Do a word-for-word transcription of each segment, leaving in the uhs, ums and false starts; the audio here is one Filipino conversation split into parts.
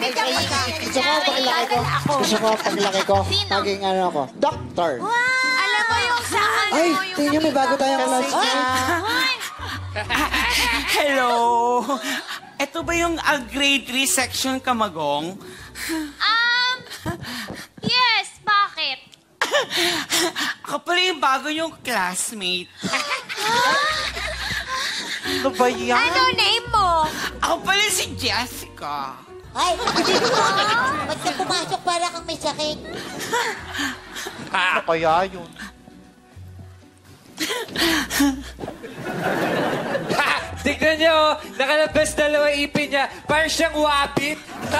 Gusto ko paglaki ko. Gusto ko paglaki ko. Maging ano ako. Doctor. Alam mo yung saan mo Ay, yung... tingnan may bago tayong classmate. Hello. Ito ba yung uh, grade three section Kamagong? Um, yes, bakit? Ako pala yung bago yung classmate. Ano ba yan? Ano name mo? Ako pala si Jessica. Ay, ba't ka pumasok para kang may sakit? Ano kaya yun? Tignan niyo, nakalabas dalawa ipin niya. Parang siyang wapit.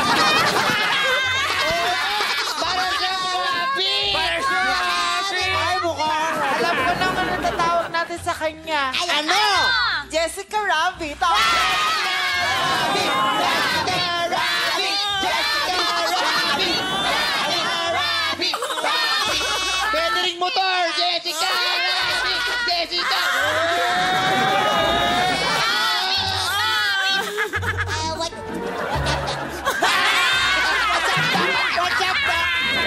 Parang siyang wapit! Parang siyang wapit! Ay, mukha. Alam ko naman ang tatawag natin sa kanya. Ay, Ano? Jessica Rabbit. Rabbit! Jessica Rabbit! Jessica Rabbit! Rabbit! Rabbit! Pwede ring motor! Jessica Rabbit! Jessica! Ah, what? What's up, Doc?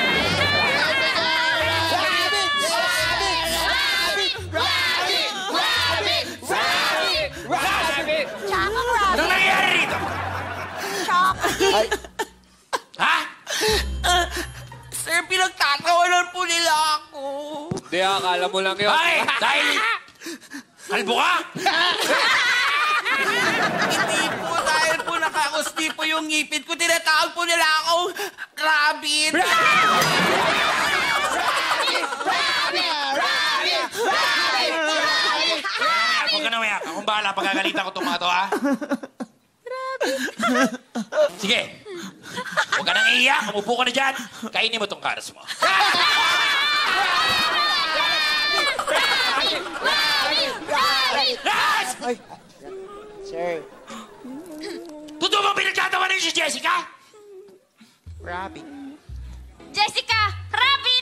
Rabbit! Rabbit! Rabbit! Rabbit! Rabbit! Rabbit! Tsaka rabbit. Anong nangyayari rito? Ay, Ha? Uh, sir, pinagtatawanan po nila ako. Hindi, akala mo lang yun. Ay, dahil... Kalbo ka? Hindi po, dahil po nakakusti po yung ngipin ko, tinatawag po nila akong rabbit. Huwag ka na mayak. Akong bahala. Pagkagalitan ko itong mga to, ha? Sige. Huwag ka nang iiyak. Umupo ka na dyan. Kainin mo itong karas mo. Ras! ay. Sir. Totoo bang pinagtatawa na yun si Jessica? Rabbit. Jessica, rabbit!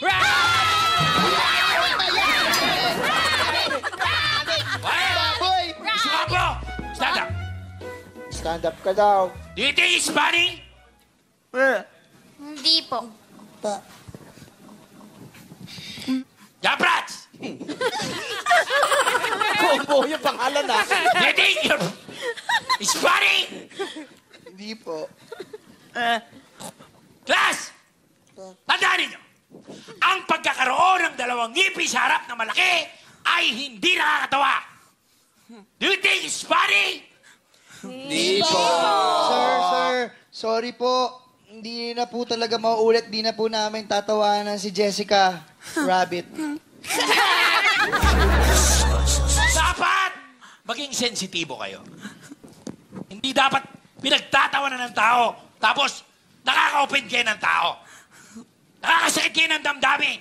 Baboy! Suka mo! Stand up! Stand up ka daw. Do you think it's funny? Hindi po. Pa. Jabrats! Combo yung pangalan ah. Do you think it's funny? Hindi po. Class! Tandaan ninyo, ang pagkakaroon ng dalawang ngipin sa harap na malaki ay hindi nakakatawa. Do you think it's funny? Hindi po. Sir, sir, sorry po. Hindi na po talaga mauulit. Di na po namin tatawanan si Jessica Rabbit. Dapat maging sensitibo kayo. Hindi dapat pinagtatawanan ng tao tapos nakaka-open kayo ng tao. Nakakasakit kayo ng damdamin.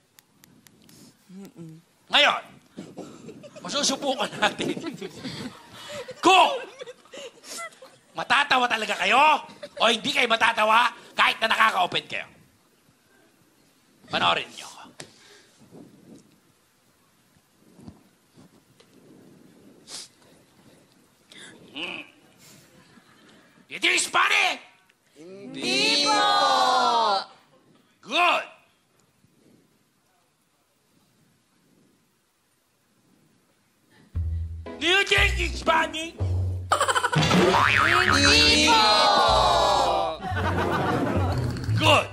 Ngayon, masusubukan natin. Kung matatawa talaga kayo o hindi kayo matatawa kahit na nakaka-open kayo. Panoorin niyo ako. Hmm. It is funny! Hindi po. Good! Do you think it's funny? Hindi po. Good!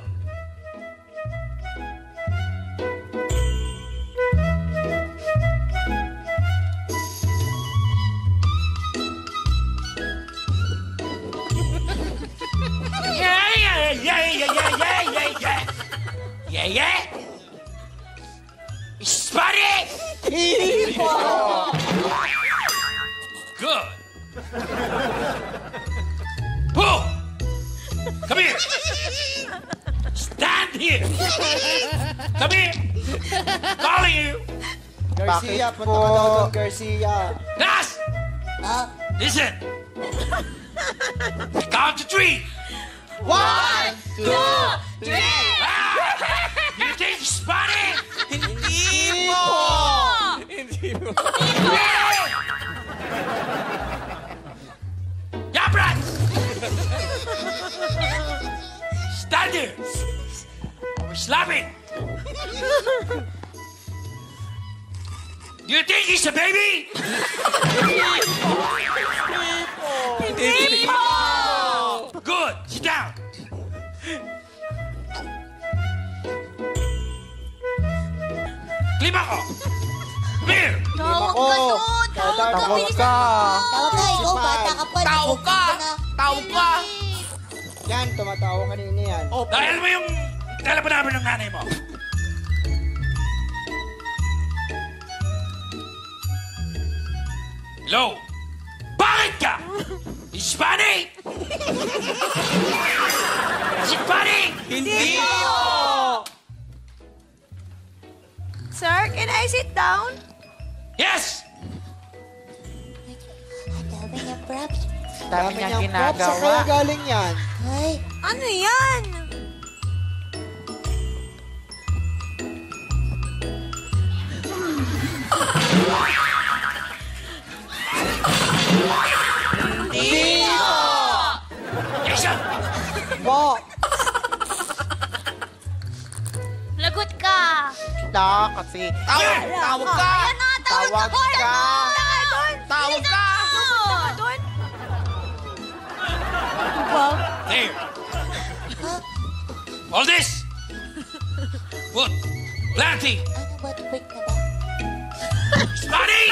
Yeah, yeah, yeah, yeah, yeah, yeah, yeah, yeah. Yeah, yeah. It's funny! Hindi po. Good. Who? Come here. Stand here. Come here. Calling you. Garcia, Bakit punta po? ka daw doon, Garcia. Nas, Ah, listen. Count to three. One, two, three. Ah! You think it's funny? Hindi po. Hindi po. Yeah, Brad. Father! We're slapping! Do you think he's a baby? Hindi po! Good! Sit down! Klima ko! Beer! Tawag Ako. ka doon! Tawag ka! Tawag Bilisan ka. mo! Tawag ka, ikaw, bata ka pa. Tawag ka! Tawag ka! Yan, tumatawa kanina yan. Dahil mo yung kalaban ng nanay mo. Hello? Bakit ka? Hispanic? Hispanic? Hindi! Sir, can I sit down? Yes! Ang dami niya props. Dami niyang props. Saan kaya ginagawa. galing yan? Ay, Ano yan? Jason! Po. Lagot ka! Na, kasi. Tawag! Tawag ka! Ayan na, tawag Tawag ka! ka! Doon! Tawag ka! Doon! There! All this! What? Planting! ano ba? Break na ba? Hispanic!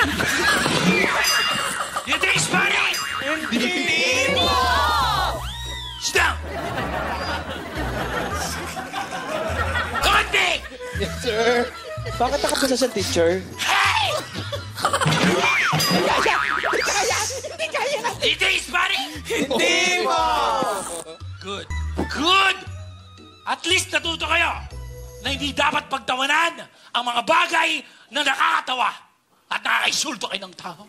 You think Hispanic? Hindi! Sit down! Konti! Yes, sir. Bakit nakapasa sa teacher? Hey! You think Hispanic? Hindi mo! Good. Good! At least natuto kayo na hindi dapat pagtawanan ang mga bagay na nakakatawa at nakakaisulto kayo ng tao.